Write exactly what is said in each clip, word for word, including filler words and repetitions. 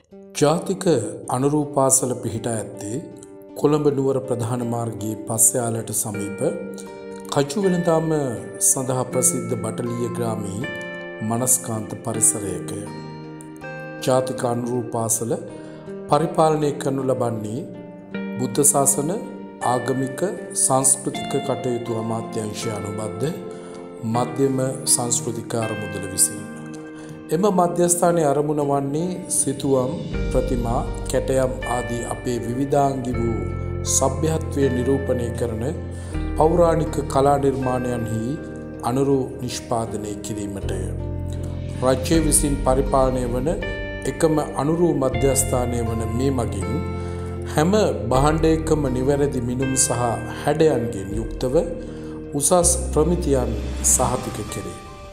ජාතික අනුරූපාසල පිහිටා ඇත්තේ කොළඹ නුවර ප්‍රධාන මාර්ගයේ පස්යාලට සමීප කජු වෙළඳාම සඳහා ප්‍රසිද්ධ බටලිය ග්‍රාමී මනස්කාන්ත පරිසරයකය. ජාතික අනුරූපාසල පරිපාලනය කරනු ලබන්නේ බුද්ධ ශාසන ආගමික සංස්කෘතික කටයුතු අමාත්‍යාංශය අනුබද්ධ මධ්‍යම සංස්කෘතික අරමුදල විසින්. එම මධ්‍යස්ථානයේ අරමුණ වන්නේ සිතුවම් ප්‍රතිමා කැටයම් ආදී අපේ විවිධාංගී වූ සભ્યත්වයේ නිරූපණය කරන පෞරාණික කලා නිර්මාණයන්හි අනුරු නිෂ්පාදනය කිරීමටය. රාජ්‍ය විසින් පරිපාලනය වන එකම අනුරු මධ්‍යස්ථානය වන මේ මගින් හැම භාණ්ඩයකම නිවැරදි මිනුම් සහ හැඩයන්ගෙන් යුක්තව උසස් ප්‍රමිතියන් සහතික කෙරේ.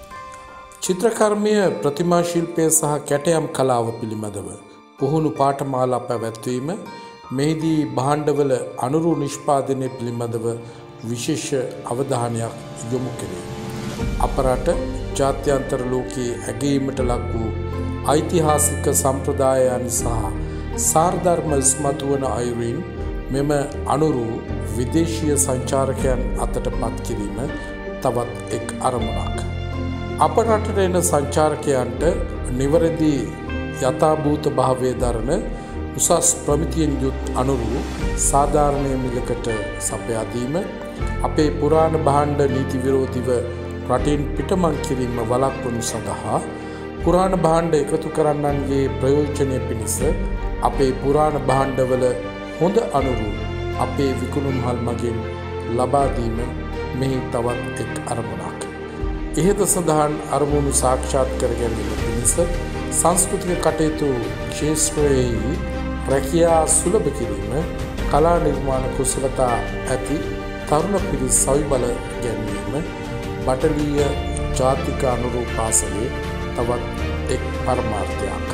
චිත්‍රකර්මය ප්‍රතිමා ශිල්පය සහ කැටයම් කලාව පිළිබඳව පුහුණු පාඨමාලා පැවැත්වීම මෙහිදී භාණ්ඩවල අනුරු නිෂ්පාදනය පිළිබඳව විශේෂ අවධානයක් යොමු කෙරේ. අප රට ජාත්‍යන්තර ලෝකයේ ඇගීමට ලක් වූ ඓතිහාසික සම්ප්‍රදායයන් සහ සාරධර්ම ඉස්මතු වන අයුරින් මෙම අනුරු විදේශීය සංචාරකයන් අතට පත් කිරීම තවත් එක් අරමුණක්. අප රටට එන සංචාරකයන්ට නිවැරදි යථාභූත භාවය දරන උසස් ප්‍රමිතියෙන් යුත් අනුරු සාධාරණ මිලකට සපයා දීම, අපේ පුරාණ භාණ්ඩ නීති විරෝධීව රටින් පිටමන් කිරීම වළක්වනු සඳහා පුරාණ භාණ්ඩ එකතු කරන්නන්ගේ ප්‍රයෝජනය පිණිස අපේ පුරාණ භාණ්ඩවල හොඳ අනුරු අපේ විකුණුම්හල් මගින් ලබා දීම මෙහි තවත් එක් අරමුණක්. ඉහත සඳහන් අරමුණු සාක්ෂාත් කර ගැනීම පිණිස සංස්කෘතික කටයුතු ක්ෂේත්‍රයෙහි රැකියා සුලභ කිරීම, කලා නිර්මාණ කුසලතා ඇති තරුණ පිරිස් සවිබල ගැන්වීම බටලිය ජාතික අනුරූපාසලේ තවත් එක් පරමාර්ථයක්.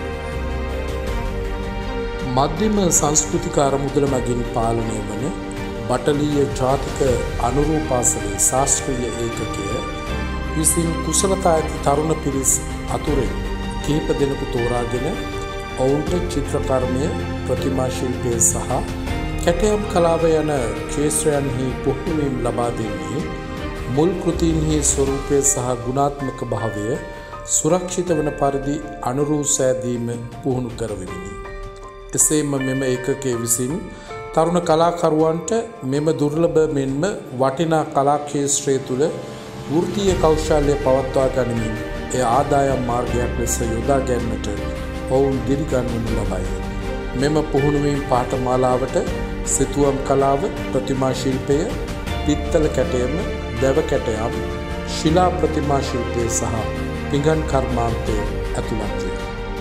මධ්‍යම සංස්කෘතික අරමුදල මගින් පාලනය වන බටලිය ජාතික අනුරූපාසලේ ශාස්ත්‍රීය ඒකකය විසින් කුසලතා ඇති තරුණ පිරිස් අතුරෙන් කිහිප දෙනෙකු තෝරාගෙන ඔවුන්ට චිත්‍රකර්මය, ප්‍රතිමා ශිල්පය සහ කැටයම් කලාව යන ක්ෂේත්‍රයන්හි පුහුණුවීම් ලබා දෙන්නේ මුල් කෘතීන්හි ස්වරූපය සහ ගුණාත්මක භාවය සුරක්ෂිත වන පරිදි අනුරු සෑදීම පුහුණු කරවෙමිනි. එසේම මෙම ඒකකයේ විසින් තරුණ කලාකරුවන්ට මෙම දුර්ලභ මෙන්ම වටිනා කලා ක්ෂේත්‍රය තුළ වෘත්තීය කෞශල්‍ය පවත්වා ගනිමින් එය ආදායම් මාර්ගයක් ලෙස යොදා ගැනීමට ඔවුන් දිරිගන්වනු ලබයි. මෙම පුහුණුවීම් පාඨමාලාවට සිතුවම් කලාව, ප්‍රතිමා ශිල්පය, පිත්තල කැටයම, දැව කැටයම්, ශිලා ප්‍රතිමා ශිල්පය සහ පිඟන් කර්මාන්තය ඇතුළත් වේ.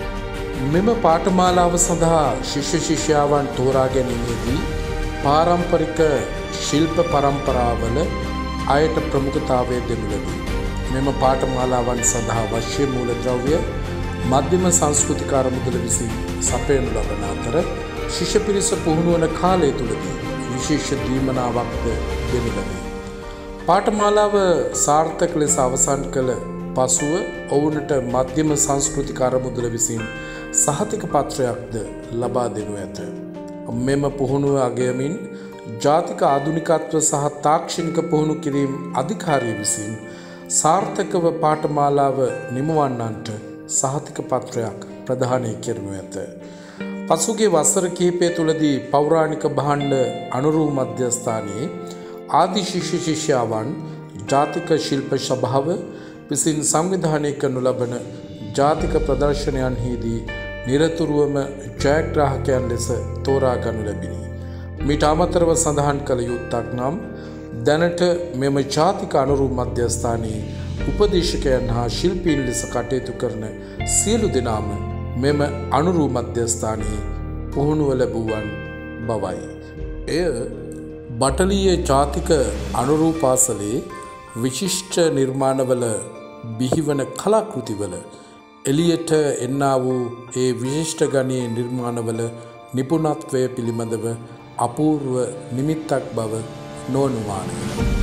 මෙම පාඨමාලාව සඳහා ශිෂ්‍ය ශිෂ්‍යාවන් තෝරා ගැනීමේදී පාරම්පරික ශිල්ප පරම්පරාවල අයට ප්‍රමුඛතාවය දෙනු ලැබේ. මෙම පාඨමාලාවන් සඳහා අවශ්‍ය මූලද්‍රව්‍ය මධ්‍යම සංස්කෘතික අරමුදල විසින් සපයනු ලබන අතර ශිෂ්‍ය පිරිස පුහුණු වන කාලය තුළදී විශේෂ දීමනාවක්ද දෙනු ලැබේ. පාඨමාලාව සාර්ථක ලෙස අවසන් කළ පසුව ඔවුනට මධ්‍යම සංස්කෘතික අරමුදල විසින් සහතික පත්‍රයක්ද ලබා දෙනු ඇත. මෙම පුහුණුව අගයමින් ජාතික ආධුනිකත්ව සහ තාක්ෂණික පුහුණු කිරීම අධිකාරිය විසින් සාර්ථකව පාඨමාලාව නිමවන්නන්ට සහතික පත්‍රයක් ප්‍රදානය කරනු ඇත. පසුගිය වසර කිහිපය තුළදී පෞරාණික භාණ්ඩ අනුරු මධ්‍යස්ථානයේ ආදි ශිෂ්‍ය ශිෂ්‍යාවන් ජාතික ශිල්ප සභාව විසින් සංවිධානය කරනු ලබන ජාතික ප්‍රදර්ශනයන්හිදී නිරතුරුවම ජයග්‍රාහකයන් ලෙස තෝරා ගනු ලැබිණි. මීට අමතරව සඳහන් කළ යුත්තක් නම් දැනට මෙම ජාතික අනුරු මධ්‍යස්ථානයේ උපදේශකයන් හා ශිල්පීන් ලෙස කටයුතු කරන සියලු දෙනාම මෙම අනුරු මධ්‍යස්ථානයේ පුහුණුව ලැබුවන් බවයි. එය බටලිය ජාතික අනුරූපාසලේ විශිෂ්ට නිර්මාණවල බිහිවන කලාකෘතිවල එළියට එන්නා වූ ඒ විශිෂ්ට ගණයේ නිර්මාණවල නිපුණත්වය පිළිබඳව අපූර්ව නිමිත්තක් බව නොඅනුමානය.